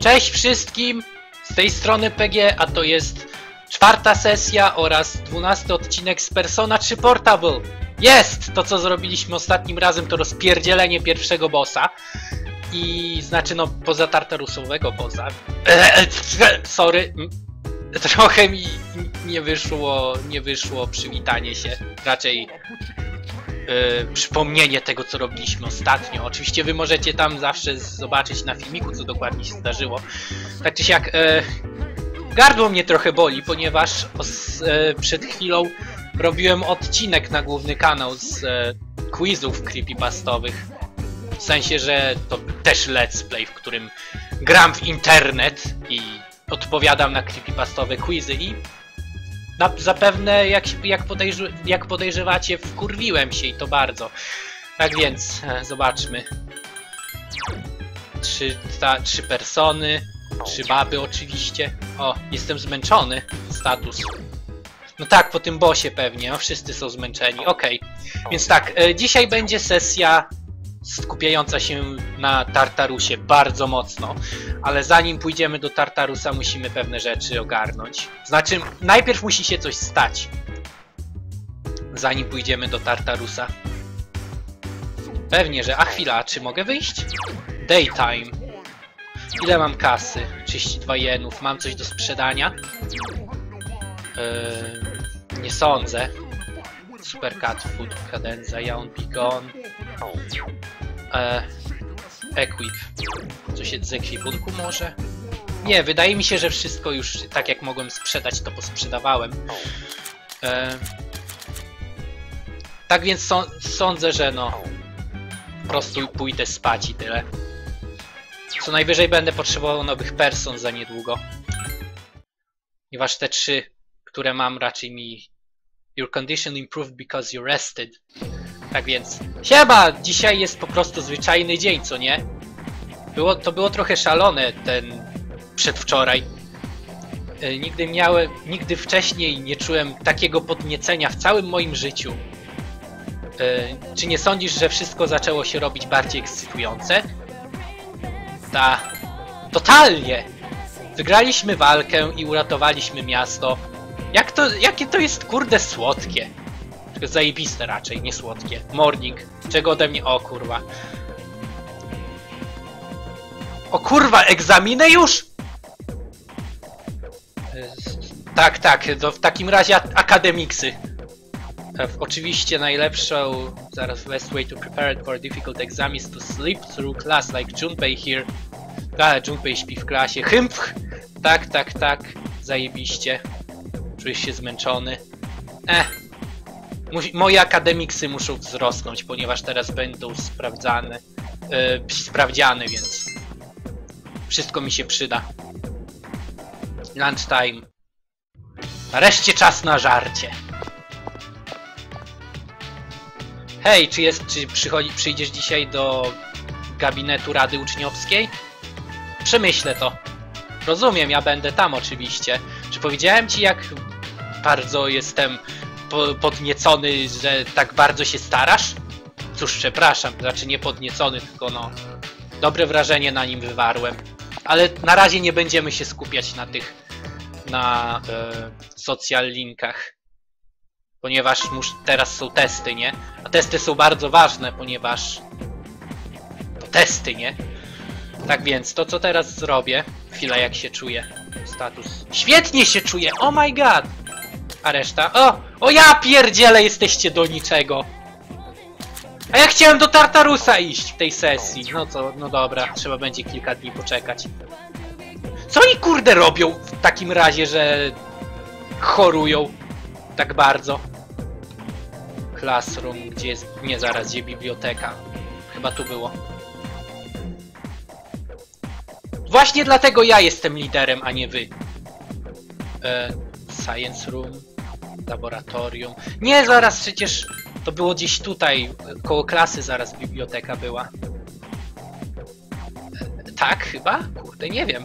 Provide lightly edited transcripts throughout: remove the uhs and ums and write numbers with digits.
Cześć wszystkim! Z tej strony PG, a to jest 4. sesja oraz 12. odcinek z Persona 3 Portable. Jest! To co zrobiliśmy ostatnim razem to rozpierdzielenie pierwszego bossa. I znaczy no poza Tartarusowego bossa. Sorry. Trochę mi nie wyszło przywitanie się. Raczej przypomnienie tego, co robiliśmy ostatnio. Oczywiście wy możecie tam zawsze zobaczyć na filmiku, co dokładnie się zdarzyło. Tak czy siak, gardło mnie trochę boli, ponieważ przed chwilą robiłem odcinek na główny kanał z quizów creepypastowych. W sensie, że to też let's play, w którym gram w internet i odpowiadam na creepypastowe quizy i zapewne, jak podejrzewacie, wkurwiłem się i to bardzo. Tak więc, zobaczmy. 3 persony, 3 baby oczywiście. O, jestem zmęczony. Status. No tak, po tym bossie pewnie, no wszyscy są zmęczeni. Okej. Więc tak, dzisiaj będzie sesja skupiająca się na Tartarusie bardzo mocno, ale zanim pójdziemy do Tartarusa, musimy pewne rzeczy ogarnąć. Znaczy, najpierw musi się coś stać, zanim pójdziemy do Tartarusa. Pewnie, że... A chwila, czy mogę wyjść? Daytime. Ile mam kasy? 32 jenów. Mam coś do sprzedania? Nie sądzę. Supercat, food, cadenza, Yawn Be Gone. Equip. Coś z ekwipunku może? Nie, wydaje mi się, że wszystko już tak jak mogłem sprzedać, to posprzedawałem. Tak więc sądzę, że no po prostu pójdę spać i tyle. Co najwyżej będę potrzebował nowych person za niedługo. Ponieważ te 3, które mam, raczej mi... Your condition improved because you rested. Tak więc, siema! Dzisiaj jest po prostu zwyczajny dzień, co nie? To było trochę szalone ten przedwczoraj. Nigdy wcześniej nie czułem takiego podniecenia w całym moim życiu. Czy nie sądzisz, że wszystko zaczęło się robić bardziej ekscytujące? Totalnie! Wygraliśmy walkę i uratowaliśmy miasto. Jakie to jest kurde słodkie. Zajebiste raczej, nie słodkie. Morning. Czego ode mnie? O kurwa. O kurwa, egzaminy już? Tak, w takim razie akademiksy. Oczywiście najlepszą... Zaraz, best way to prepare for difficult exam is to sleep through class like Junpei here. Ale Junpei śpi w klasie. Hymph! Tak. Zajebiście. Czujesz się zmęczony. Moje akademiksy muszą wzrosnąć, ponieważ teraz będą sprawdziane, więc wszystko mi się przyda. Lunchtime. Nareszcie czas na żarcie. Hej, czy przyjdziesz dzisiaj do gabinetu Rady Uczniowskiej? Przemyślę to. Rozumiem, ja będę tam oczywiście. Czy powiedziałem ci, jak bardzo jestem podniecony, że tak bardzo się starasz? Cóż, przepraszam, znaczy nie podniecony, tylko no... Dobre wrażenie na nim wywarłem. Ale na razie nie będziemy się skupiać na social linkach. Ponieważ teraz są testy, nie? A testy są bardzo ważne, ponieważ... To testy, nie? Tak więc, to co teraz zrobię... Chwila, jak się czuję. Status. Świetnie się czuję! Oh my god! A reszta? O ja pierdzielę, jesteście do niczego! A ja chciałem do Tartarusa iść w tej sesji. No dobra, trzeba będzie kilka dni poczekać. Co oni kurde robią w takim razie, że chorują tak bardzo? Classroom, gdzie jest... Nie, zaraz, gdzie biblioteka? Chyba tu było. Właśnie dlatego ja jestem liderem, a nie wy. Science room. Laboratorium. Nie, zaraz, przecież to było gdzieś tutaj. Koło klasy zaraz biblioteka była. Tak, chyba? Kurde, nie wiem.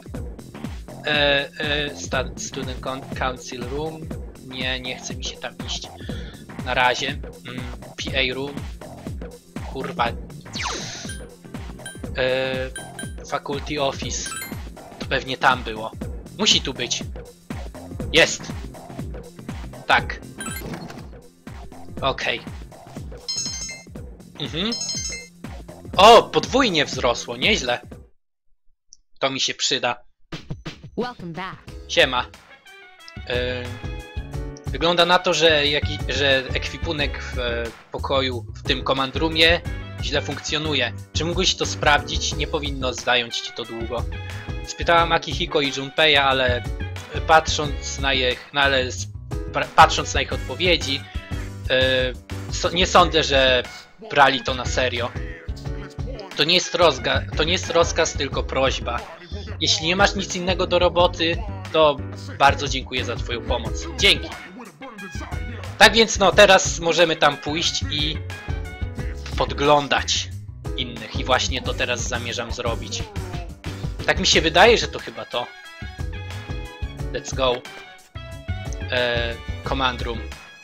Student Council room. Nie chce mi się tam iść. Na razie. PA room. Kurwa. Faculty office. To pewnie tam było. Musi tu być. Jest. Tak. Okej. O, podwójnie wzrosło, nieźle. To mi się przyda. Welcome back. Siema. Wygląda na to, że ekwipunek w pokoju, w tym command roomie źle funkcjonuje. Czy mógłbyś to sprawdzić? Nie powinno zająć ci to długo. Spytałam Akihiko i Junpeya, ale patrząc na ich odpowiedzi, nie sądzę, że brali to na serio. To nie jest rozkaz, tylko prośba. Jeśli nie masz nic innego do roboty, to bardzo dziękuję za twoją pomoc. Dzięki. Tak więc no, teraz możemy tam pójść i podglądać innych. I właśnie to teraz zamierzam zrobić. Tak mi się wydaje, że to chyba to. Let's go. Command room.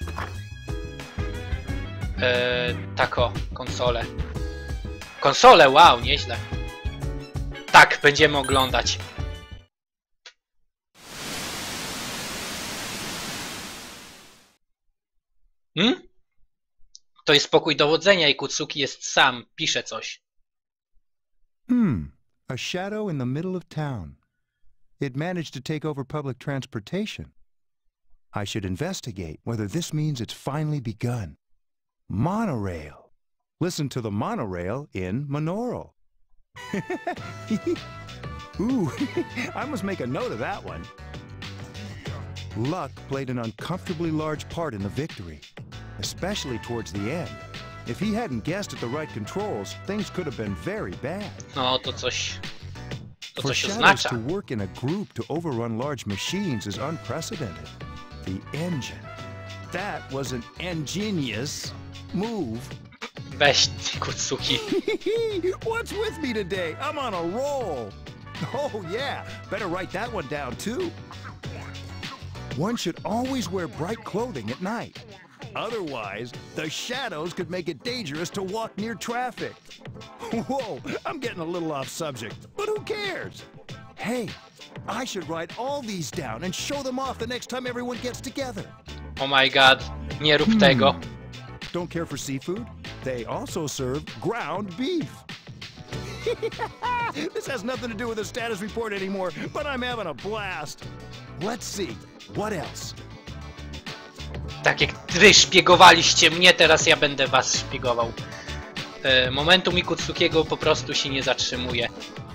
Tako, konsole. Konsole, wow, nieźle. Tak, będziemy oglądać. To jest pokój dowodzenia i Kutsuki jest sam. Pisze coś. A shadow in the middle of town. It managed to take over public transportation. I should investigate whether this means it's finally begun. Monorail. Listen to the monorail in Monaural. Ooh, I must make a note of that one. Luck played an uncomfortably large part in the victory, especially towards the end. If he hadn't guessed at the right controls, things could have been very bad. No, to coś For shadows oznacza. to work in a group to overrun large machines is unprecedented. The engine. That was an ingenious move. Weź, Kutsuki. What's with me today? I'm on a roll. Oh yeah, better write that one down too. One should always wear bright clothing at night. Otherwise, the shadows could make it dangerous to walk near traffic. Whoa, I'm getting a little off subject, but who cares? Hey, I should write all these down and show them off the next time everyone gets together. Oh my god, nie rób tego. Don't care for seafood? They also serve ground beef. This has nothing to do with the status report anymore, but I'm having a blast. Let's see, what else? Tak jak wy szpiegowaliście mnie, teraz ja będę was szpiegował. Momentum Kutsukiego po prostu się nie zatrzymuje.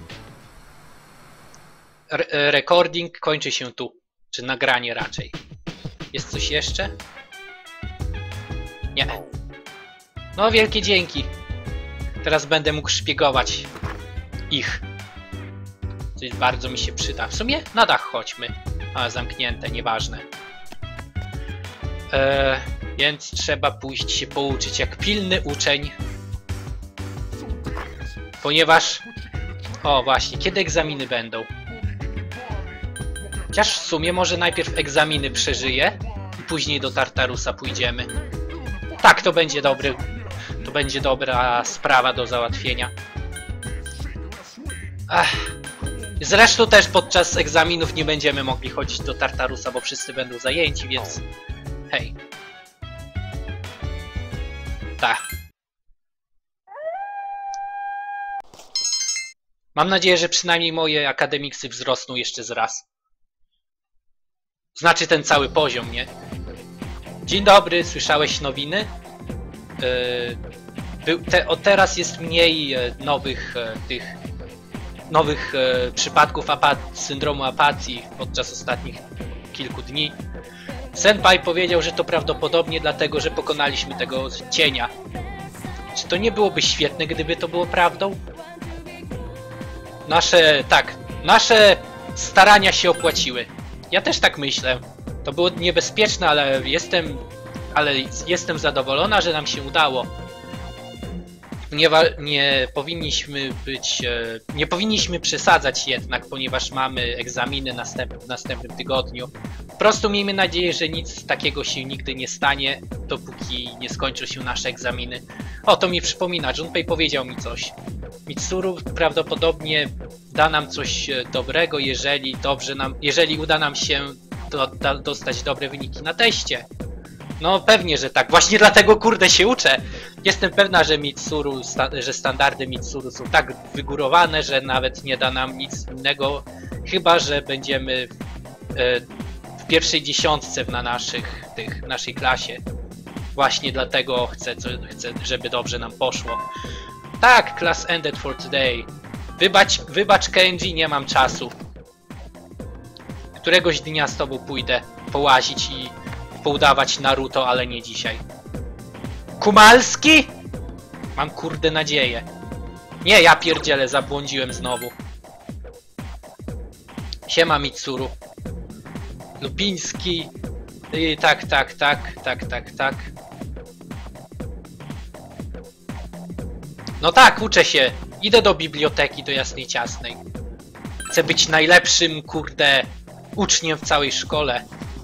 Recording kończy się tu. Czy nagranie raczej. Jest coś jeszcze? Nie. No wielkie dzięki. Teraz będę mógł szpiegować ich. Coś bardzo mi się przyda. W sumie na dach chodźmy. A, zamknięte, nieważne. Więc trzeba pójść się pouczyć jak pilny uczeń. Ponieważ... O właśnie, kiedy egzaminy będą? Chociaż w sumie może najpierw egzaminy przeżyję i później do Tartarusa pójdziemy. Tak, to będzie dobry. To będzie dobra sprawa do załatwienia. Zresztą też podczas egzaminów nie będziemy mogli chodzić do Tartarusa, bo wszyscy będą zajęci, więc... Hej. Tak. Mam nadzieję, że przynajmniej moje akademiksy wzrosną jeszcze z raz. Znaczy ten cały poziom, nie? Dzień dobry, słyszałeś nowiny? Teraz jest mniej nowych przypadków syndromu apatii podczas ostatnich kilku dni. Senpai powiedział, że to prawdopodobnie dlatego, że pokonaliśmy tego cienia. Czy to nie byłoby świetne, gdyby to było prawdą? Nasze starania się opłaciły. Ja też tak myślę. To było niebezpieczne, ale jestem zadowolona, że nam się udało. Nie powinniśmy przesadzać jednak, ponieważ mamy egzaminy w następnym tygodniu. Po prostu miejmy nadzieję, że nic takiego się nigdy nie stanie, dopóki nie skończą się nasze egzaminy. O, to mi przypomina, Junpei powiedział mi coś. Mitsuru prawdopodobnie da nam coś dobrego, jeżeli uda nam się dostać dobre wyniki na teście. No pewnie, że tak. Właśnie dlatego kurde się uczę. Jestem pewna, że że standardy Mitsuru są tak wygórowane, że nawet nie da nam nic innego, chyba że będziemy w pierwszej dziesiątce w naszej klasie. Właśnie dlatego chcę, żeby dobrze nam poszło. Tak, class ended for today. Wybacz Kenji, nie mam czasu. Któregoś dnia z tobą pójdę połazić i poudawać Naruto, ale nie dzisiaj. Kumalski? Mam kurde nadzieję. Nie, ja pierdzielę, zabłądziłem znowu. Siema Mitsuru. Lupiński. Tak. No tak, uczę się. Idę do biblioteki, do Jasnej Ciasnej. Chcę być najlepszym, kurde, uczniem w całej szkole.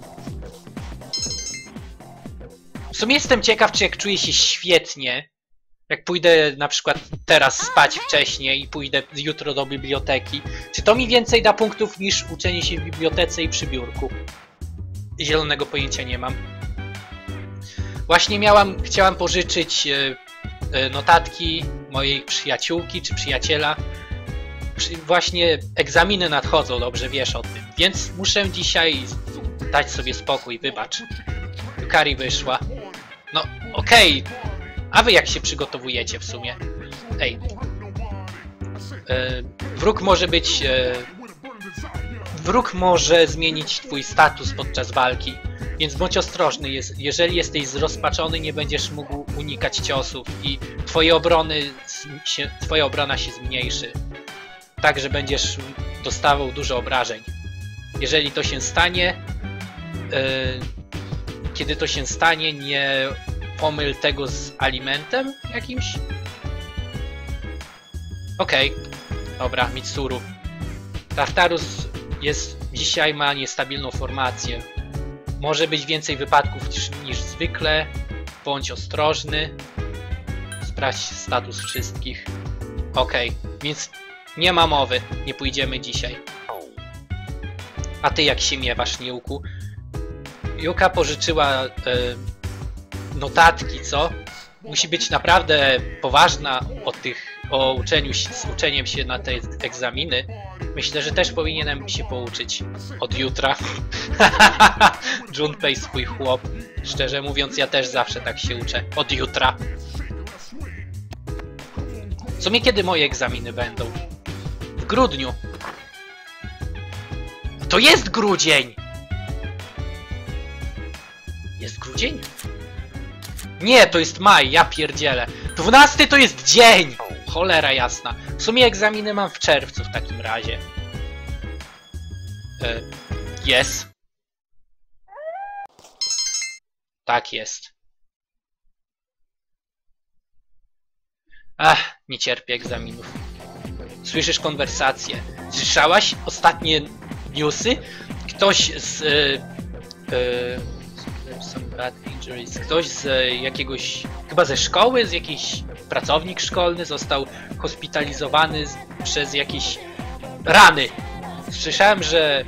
W sumie jestem ciekaw, czy jak czuję się świetnie, jak pójdę na przykład teraz spać wcześniej i pójdę jutro do biblioteki, czy to mi więcej da punktów niż uczenie się w bibliotece i przy biurku? Zielonego pojęcia nie mam. Właśnie chciałam pożyczyć notatki mojej przyjaciółki czy przyjaciela. Właśnie egzaminy nadchodzą, dobrze wiesz o tym, więc muszę dzisiaj dać sobie spokój, wybacz. Yukari wyszła. No okej. A wy jak się przygotowujecie w sumie? Ej. Wróg może zmienić twój status podczas walki, więc bądź ostrożny. Jeżeli jesteś zrozpaczony, nie będziesz mógł unikać ciosów i twoja obrona się zmniejszy. Tak, że będziesz dostawał dużo obrażeń. Jeżeli to się stanie, kiedy to się stanie, nie pomyl tego z alimentem jakimś? Okej. Dobra, Mitsuru. Tartarus dzisiaj ma niestabilną formację. Może być więcej wypadków niż zwykle. Bądź ostrożny. Sprawdź status wszystkich. Okej, więc nie ma mowy. Nie pójdziemy dzisiaj. A ty jak się miewasz, Niuku? Yuka pożyczyła notatki, co? Musi być naprawdę poważna o uczeniem się na te egzaminy. Myślę, że też powinienem się pouczyć od jutra. Junpei swój chłop. Szczerze mówiąc, ja też zawsze tak się uczę. Od jutra. W sumie kiedy moje egzaminy będą? W grudniu. To jest grudzień! Jest grudzień? Nie, to jest maj, ja pierdzielę. 12 to jest dzień! Cholera jasna. W sumie egzaminy mam w czerwcu w takim razie. Jest. Tak jest. Ach, nie cierpię egzaminów. Słyszysz konwersację. Słyszałaś ostatnie newsy? Ktoś z... some bad injuries. Ktoś z jakiegoś... chyba ze szkoły, z jakiś pracownik szkolny został hospitalizowany przez jakieś rany. Słyszałem, że...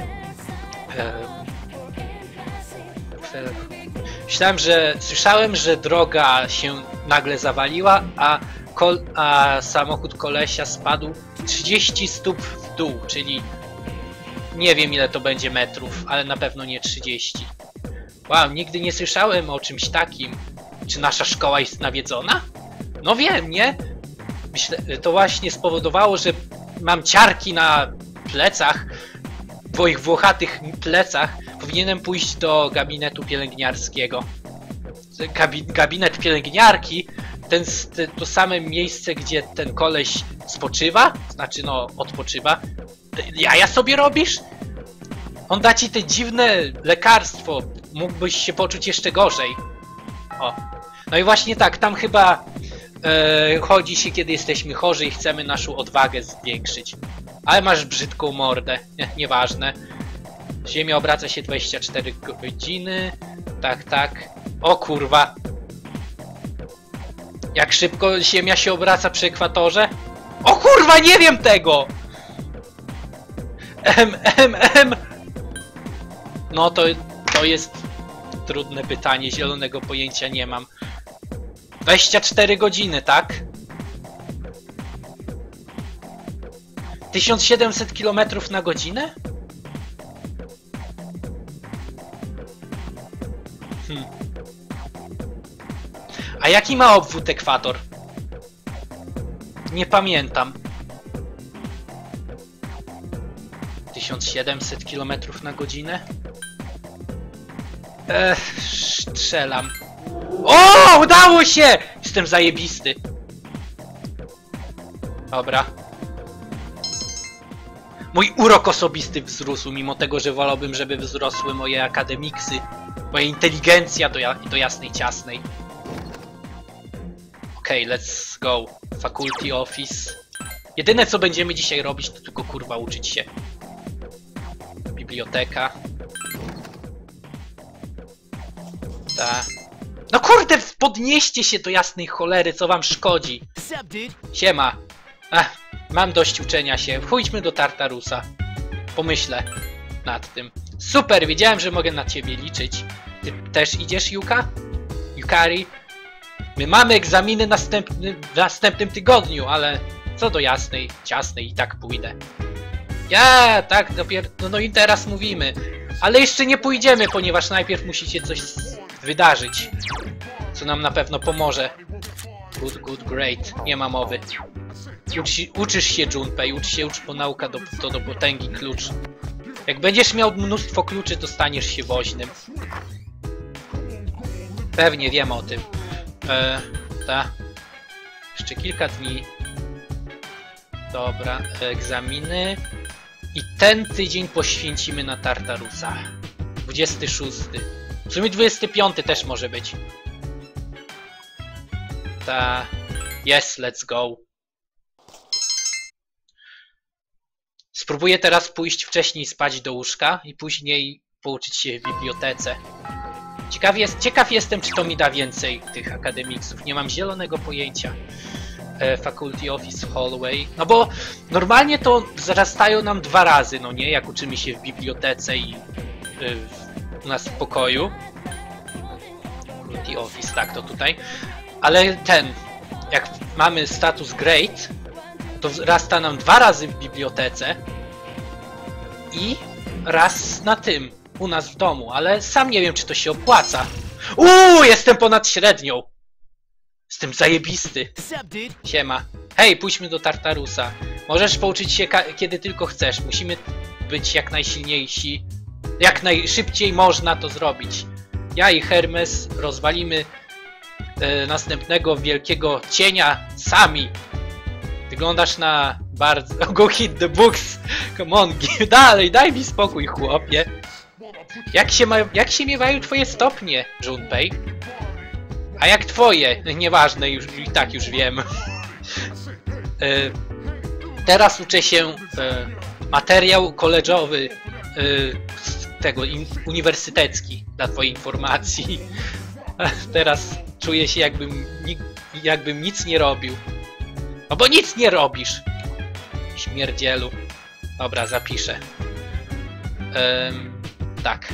Słyszałem, że droga się nagle zawaliła, a samochód kolesia spadł 30 stóp w dół, czyli nie wiem ile to będzie metrów, ale na pewno nie 30. Wow, nigdy nie słyszałem o czymś takim. Czy nasza szkoła jest nawiedzona? No wiem, nie? Myślę, to właśnie spowodowało, że mam ciarki na plecach, moich włochatych plecach. Powinienem pójść do gabinetu pielęgniarskiego. Gabinet pielęgniarki? To same miejsce, gdzie ten koleś spoczywa? Znaczy, no, odpoczywa. Jaja sobie robisz? On da ci te dziwne lekarstwo. Mógłbyś się poczuć jeszcze gorzej. O. No i właśnie tak, tam chyba chodzi się, kiedy jesteśmy chorzy i chcemy naszą odwagę zwiększyć. Ale masz brzydką mordę. Nieważne. Ziemia obraca się 24 godziny. Tak, tak. O kurwa. Jak szybko Ziemia się obraca przy ekwatorze? O kurwa, nie wiem tego! No to jest trudne pytanie, zielonego pojęcia nie mam. 24 godziny, tak? 1700 km na godzinę? A jaki ma obwód ekwator? Nie pamiętam. 1700 km na godzinę? Strzelam. O! Udało się! Jestem zajebisty. Dobra. Mój urok osobisty wzrósł, mimo tego, że wolałbym, żeby wzrosły moje akademiksy. Moja inteligencja do jasnej ciasnej. Okej, let's go. Faculty Office. Jedyne co będziemy dzisiaj robić, to tylko kurwa uczyć się. Biblioteka. Ta. No kurde, podnieście się do jasnej cholery, co wam szkodzi. Siema. Mam dość uczenia się. Pójdźmy do Tartarusa. Pomyślę nad tym. Super, wiedziałem, że mogę na ciebie liczyć. Ty też idziesz, Yuka? Yukari? My mamy egzaminy w następnym tygodniu, ale co do jasnej, ciasnej i tak pójdę. Ja, tak, dopiero, no i teraz mówimy. Ale jeszcze nie pójdziemy, ponieważ najpierw musicie coś wydarzyć. Co nam na pewno pomoże. Good, great. Nie ma mowy. Uczysz się, Junpei, ucz, bo nauka to do potęgi klucz. Jak będziesz miał mnóstwo kluczy, to staniesz się woźnym. Pewnie wiem o tym. Jeszcze kilka dni. Dobra, egzaminy. I ten tydzień poświęcimy na Tartarusa. 26. W sumie 25 też może być. Yes, let's go. Spróbuję teraz pójść wcześniej spać do łóżka i później pouczyć się w bibliotece. Ciekaw jestem, czy to mi da więcej tych akademiksów. Nie mam zielonego pojęcia. Faculty Office Hallway. No bo normalnie to wzrastają nam 2 razy, no nie? Jak uczymy się w bibliotece i u nas w pokoju. Faculty Office, tak, to tutaj. Ale jak mamy status Great, to wzrasta nam 2 razy w bibliotece i raz na tym, u nas w domu, ale sam nie wiem, czy to się opłaca. Jestem ponad średnią! Jestem zajebisty. Siema. Hej, pójdźmy do Tartarusa. Możesz pouczyć się kiedy tylko chcesz. Musimy być jak najsilniejsi. Jak najszybciej można to zrobić. Ja i Hermes rozwalimy następnego wielkiego cienia sami. Wyglądasz na bardzo... Go hit the books! Come on, dalej, daj mi spokój, chłopie. Jak się miewają twoje stopnie, Junpei? A jak twoje? Nieważne, i tak już wiem. Teraz uczę się materiał koledżowy uniwersytecki dla twojej informacji. Teraz czuję się jakbym nic nie robił. No bo nic nie robisz! Śmierdzielu. Dobra, zapiszę. Tak.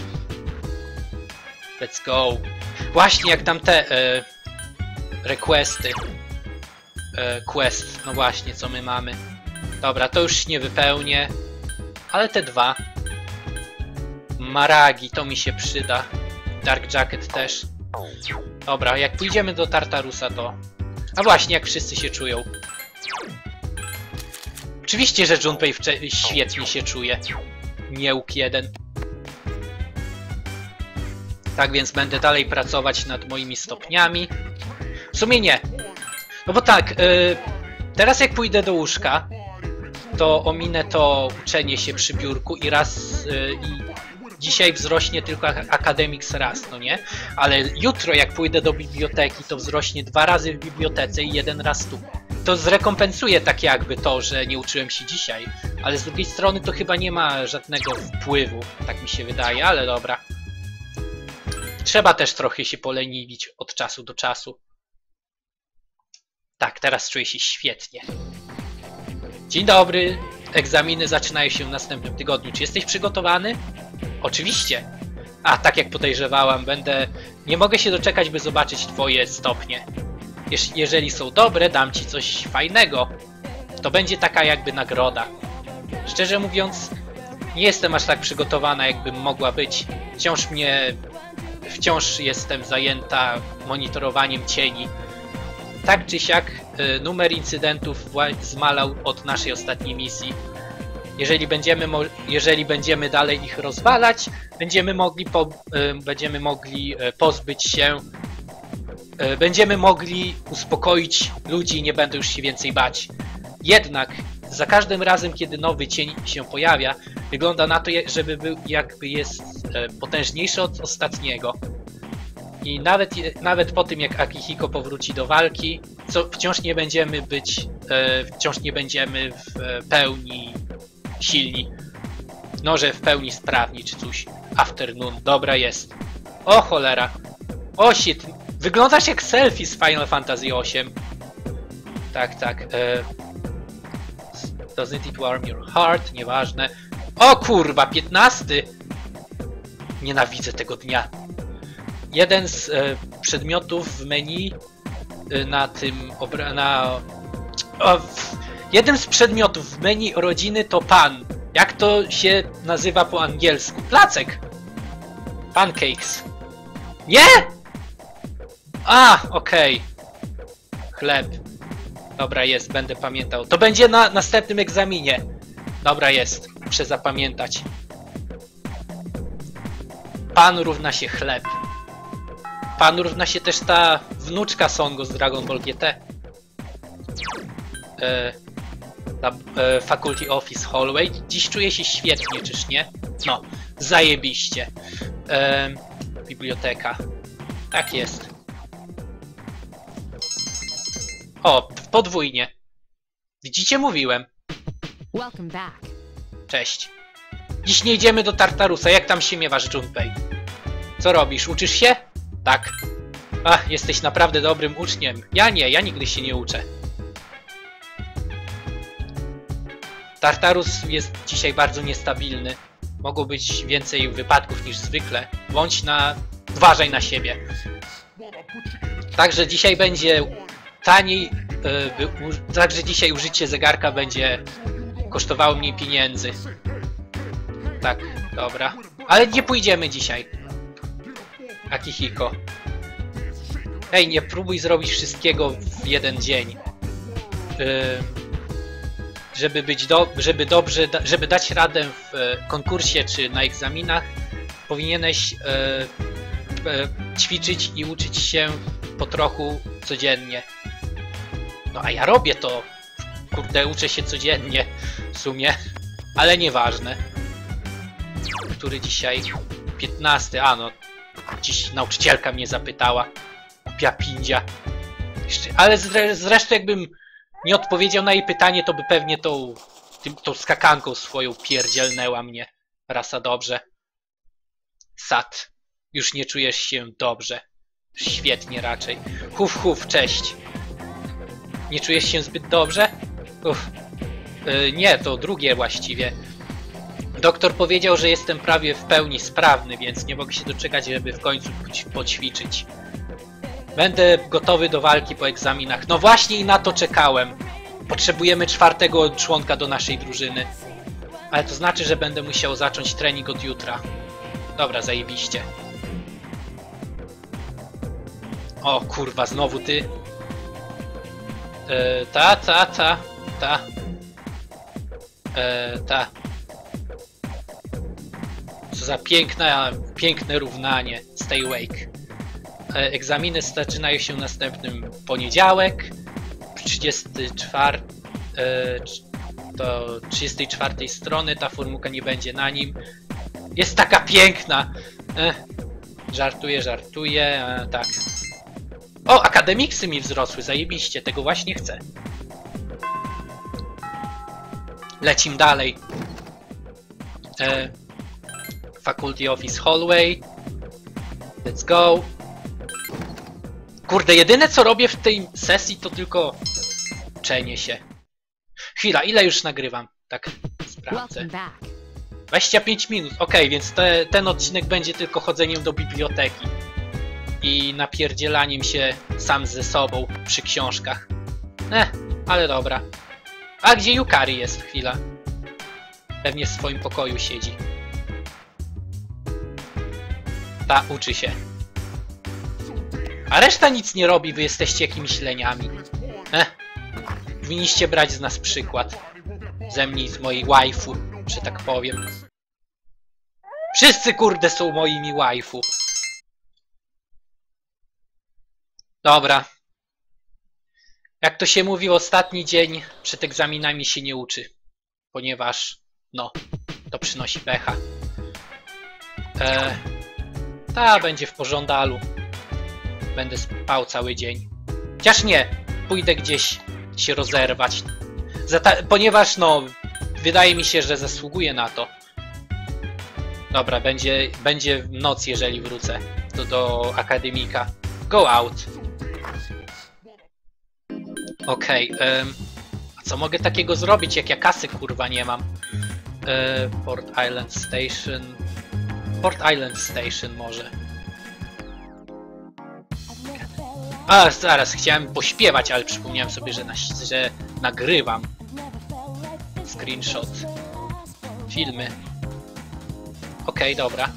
Let's go. Właśnie jak tam te requesty. Quest, no właśnie, co my mamy. Dobra, to już nie wypełnię. Ale te 2. Maragi, to mi się przyda. Dark Jacket też. Dobra, jak pójdziemy do Tartarusa, to... A właśnie, jak wszyscy się czują. Oczywiście, że Junpei świetnie się czuje. Niełk 1. Tak więc będę dalej pracować nad moimi stopniami. W sumie nie. No bo tak, teraz jak pójdę do łóżka, to ominę to uczenie się przy biurku i dzisiaj wzrośnie tylko Academics raz, no nie? Ale jutro jak pójdę do biblioteki, to wzrośnie 2 razy w bibliotece i 1 raz tu. To zrekompensuje tak jakby to, że nie uczyłem się dzisiaj. Ale z drugiej strony to chyba nie ma żadnego wpływu, tak mi się wydaje, ale dobra. Trzeba też trochę się poleniwić od czasu do czasu. Tak, teraz czuję się świetnie. Dzień dobry. egzaminy zaczynają się w następnym tygodniu. Czy jesteś przygotowany? Oczywiście. A, tak jak podejrzewałam, nie mogę się doczekać, by zobaczyć twoje stopnie. Jeżeli są dobre, dam ci coś fajnego. To będzie taka jakby nagroda. Szczerze mówiąc, nie jestem aż tak przygotowana, jakbym mogła być. Wciąż jestem zajęta monitorowaniem cieni. Tak czy siak, numer incydentów zmalał od naszej ostatniej misji. Jeżeli będziemy dalej ich rozwalać, będziemy mogli pozbyć się, będziemy mogli uspokoić ludzi i nie będą już się więcej bać. Jednak za każdym razem, kiedy nowy cień się pojawia, wygląda na to, żeby był jakby jest potężniejszy od ostatniego. I nawet po tym, jak Akihiko powróci do walki, wciąż nie będziemy w pełni silni. No, że w pełni sprawni czy coś. Afternoon, dobra jest. O cholera. O shit. Wyglądasz jak selfie z Final Fantasy VIII. Tak. Doesn't it warm your heart? Nieważne. O kurwa, 15. Nienawidzę tego dnia. Jeden z przedmiotów w menu jeden z przedmiotów w menu rodziny to pan. Jak to się nazywa po angielsku? Placek. Pancakes. Nie! A, okej. Chleb. Dobra, jest, będę pamiętał. To będzie na następnym egzaminie. Dobra, jest. Muszę zapamiętać. Pan równa się chleb. Pan równa się też ta wnuczka Songo z Dragon Ball GT. Faculty Office Hallway. Dziś czuję się świetnie, czyż nie? No, zajebiście. Biblioteka. Tak jest. O, podwójnie. Widzicie? Mówiłem. Welcome back. Cześć. Dziś nie idziemy do Tartarusa. Jak tam się miewasz, Junpei? Co robisz? Uczysz się? Tak. Ach, jesteś naprawdę dobrym uczniem. Ja nie, ja nigdy się nie uczę. Tartarus jest dzisiaj bardzo niestabilny. Mogło być więcej wypadków niż zwykle. Uważaj na siebie. Także dzisiaj będzie taniej. Także dzisiaj użycie zegarka będzie kosztowało mniej pieniędzy. Tak, dobra. Ale nie pójdziemy dzisiaj. Akihiko. Ej, nie próbuj zrobić wszystkiego w jeden dzień. Żeby dać radę w konkursie czy na egzaminach, powinieneś ćwiczyć i uczyć się po trochu codziennie. No a ja robię to. Kurde, uczę się codziennie w sumie, ale nieważne. Który dzisiaj? 15. A no, dziś nauczycielka mnie zapytała. Głupia pindzia. Ale zresztą jakbym nie odpowiedział na jej pytanie, to by pewnie tą skakanką swoją pierdzielnęła mnie. Rasa dobrze. Sat. Już nie czujesz się dobrze. Świetnie raczej. Huf, cześć. Nie czujesz się zbyt dobrze? Nie, to drugie właściwie. Doktor powiedział, że jestem prawie w pełni sprawny, więc nie mogę się doczekać, żeby w końcu poćwiczyć. Będę gotowy do walki po egzaminach. No właśnie i na to czekałem. Potrzebujemy 4. członka do naszej drużyny. Ale to znaczy, że będę musiał zacząć trening od jutra. Dobra, zajebiście. O kurwa, znowu ty. Co za piękne równanie. Stay awake. Egzaminy zaczynają się następnym poniedziałek. 34 strony. Ta formułka nie będzie na nim. Jest taka piękna. Żartuję. Tak. O, akademiksy mi wzrosły. Zajebiście. Tego właśnie chcę. Lecimy dalej. Faculty Office Hallway. Let's go. Kurde, jedyne co robię w tej sesji to tylko uczenie się. Chwila, ile już nagrywam? Tak sprawdzę. Welcome back. 25 minut, więc ten odcinek będzie tylko chodzeniem do biblioteki i napierdzielaniem się sam ze sobą przy książkach. Ale dobra. A gdzie Yukari jest? Chwila. Pewnie w swoim pokoju siedzi. Ta uczy się. A reszta nic nie robi, wy jesteście jakimiś leniami. Powinniście brać z nas przykład. Ze mnie i z mojej waifu, że tak powiem. Wszyscy kurde są moimi waifu. Dobra. Jak to się mówi, ostatni dzień przed egzaminami się nie uczy. Ponieważ, no, to przynosi pecha. Ta będzie w pożądalu. Będę spał cały dzień. Chociaż nie, pójdę gdzieś się rozerwać. Ponieważ, no, wydaje mi się, że zasługuję na to. Dobra, będzie noc, jeżeli wrócę do akademika. Go out. A co mogę takiego zrobić, jak ja kasy kurwa nie mam? Port Island Station. Port Island Station może. A, zaraz, chciałem pośpiewać, ale przypomniałem sobie, że nagrywam. Screenshot. Filmy. Dobra.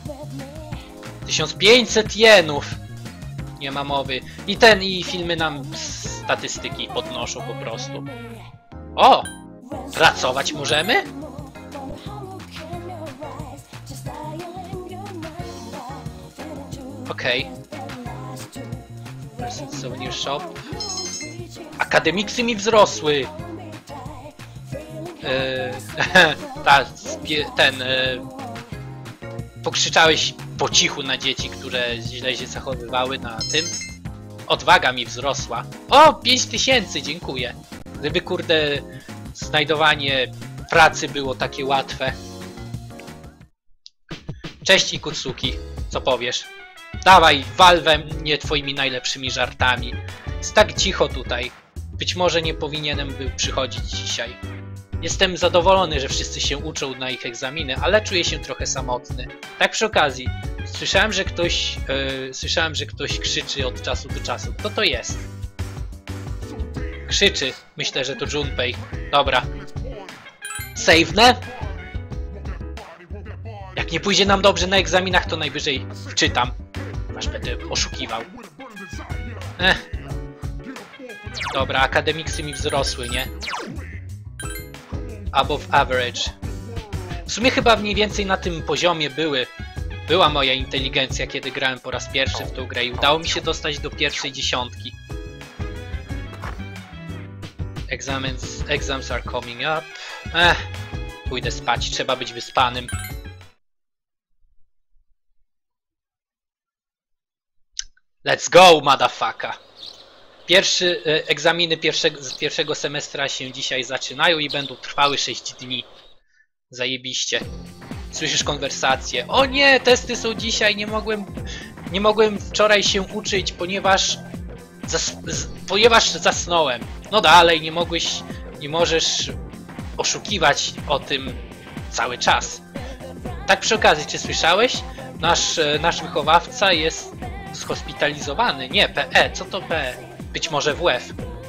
1500 jenów. Nie ma mowy. I filmy nam statystyki podnoszą po prostu. O! Pracować możemy? Souvenir shop. Akademiksy mi wzrosły. Pokrzyczałeś po cichu na dzieci, które źle się zachowywały na tym. Odwaga mi wzrosła. O, 5000, dziękuję. Gdyby kurde znajdowanie pracy było takie łatwe. Cześć Ikutsuki, co powiesz? Dawaj, wal we mnie twoimi najlepszymi żartami. Jest tak cicho tutaj. Być może nie powinienem był przychodzić dzisiaj. Jestem zadowolony, że wszyscy się uczą na ich egzaminy, ale czuję się trochę samotny. Tak przy okazji, słyszałem, że ktoś krzyczy od czasu do czasu. Kto to jest? Krzyczy. Myślę, że to Junpei. Dobra. Save'nę? Jak nie pójdzie nam dobrze na egzaminach, to najwyżej wczytam. Aż będę oszukiwał. Dobra, akademiksy mi wzrosły, nie? Above average. W sumie chyba mniej więcej na tym poziomie była moja inteligencja, kiedy grałem po raz pierwszy w tą grę i udało mi się dostać do pierwszej dziesiątki. Exams are coming up. Pójdę spać, trzeba być wyspanym. Let's go, motherfucker! Egzaminy z pierwszego semestra się dzisiaj zaczynają i będą trwały 6 dni. Zajebiście. Słyszysz konwersację. O nie, testy są dzisiaj, nie mogłem wczoraj się uczyć, ponieważ zasnąłem. No dalej, nie możesz oszukiwać o tym cały czas. Tak przy okazji, czy słyszałeś? Nasz wychowawca jest zhospitalizowany. Nie, PE, co to PE? Być może WF.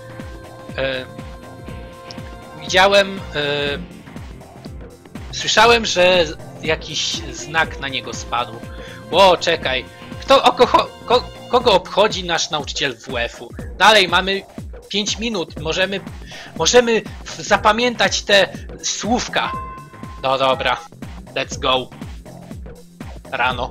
Słyszałem, że jakiś znak na niego spadł. O, czekaj. Kogo obchodzi nasz nauczyciel WF-u? Dalej, mamy 5 minut. Możemy zapamiętać te słówka. No dobra. Let's go. Rano.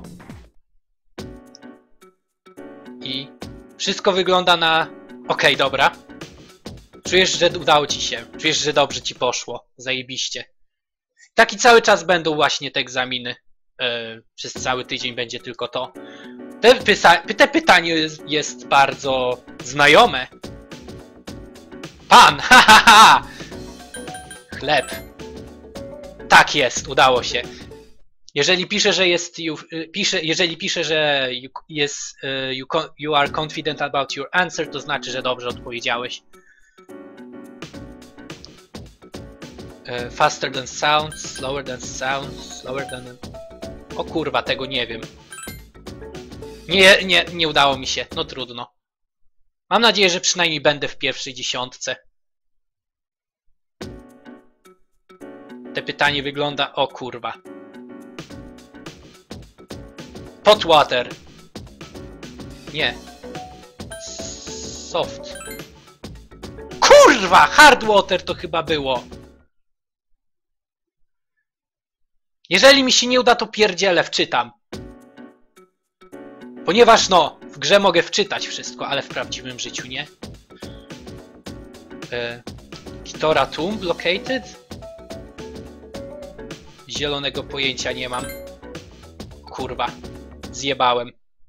I wszystko wygląda na... Okej, dobra. Czujesz, że udało ci się. Czujesz, że dobrze ci poszło. Zajebiście. Taki cały czas będą właśnie te egzaminy. Przez cały tydzień będzie tylko to. Te pytanie jest bardzo znajome. Pan! Ha, ha, ha! Chleb. Tak jest, udało się. Jeżeli pisze, że jest... Jeżeli pisze, że you are confident about your answer, to znaczy, że dobrze odpowiedziałeś. Faster than sound, slower than sound, slower than... O kurwa, tego nie wiem. Nie udało mi się, no trudno. Mam nadzieję, że przynajmniej będę w pierwszej dziesiątce. Te pytanie wygląda... O kurwa. Potwater. Nie. Soft. Kurwa! Hardwater to chyba było. Jeżeli mi się nie uda, to pierdzielę, wczytam. Ponieważ no, w grze mogę wczytać wszystko, ale w prawdziwym życiu nie. Kitora Tomb located? Zielonego pojęcia nie mam. Kurwa. Zjebałem.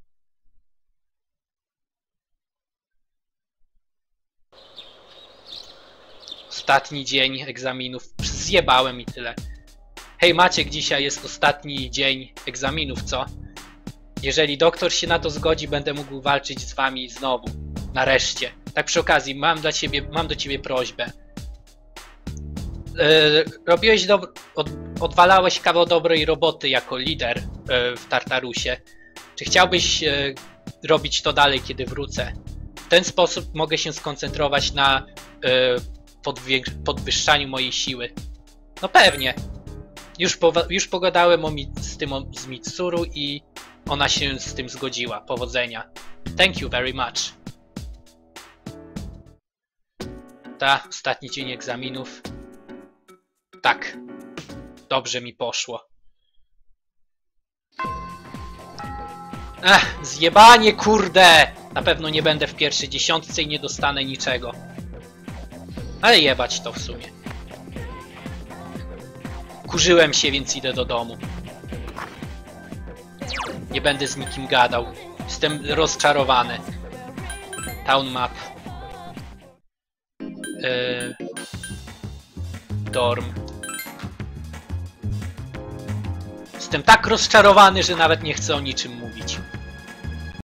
Ostatni dzień egzaminów. Zjebałem i tyle. Hej Maciek, dzisiaj jest ostatni dzień egzaminów, co? Jeżeli doktor się na to zgodzi, będę mógł walczyć z wami znowu. Nareszcie. Tak przy okazji, mam do ciebie prośbę. Robiłeś odwalałeś kawał dobrej roboty jako lider w Tartarusie. Czy chciałbyś robić to dalej, kiedy wrócę? W ten sposób mogę się skoncentrować na podwyższaniu mojej siły. No pewnie. Już pogadałem z Mitsuru i ona się z tym zgodziła. Powodzenia. Thank you very much. Ostatni dzień egzaminów. Tak. Dobrze mi poszło. Zjebanie, kurde! Na pewno nie będę w pierwszej dziesiątce i nie dostanę niczego. Ale jebać to w sumie. Kurzyłem się, więc idę do domu. Nie będę z nikim gadał. Jestem rozczarowany. Town map. Dorm. Jestem tak rozczarowany, że nawet nie chcę o niczym mówić.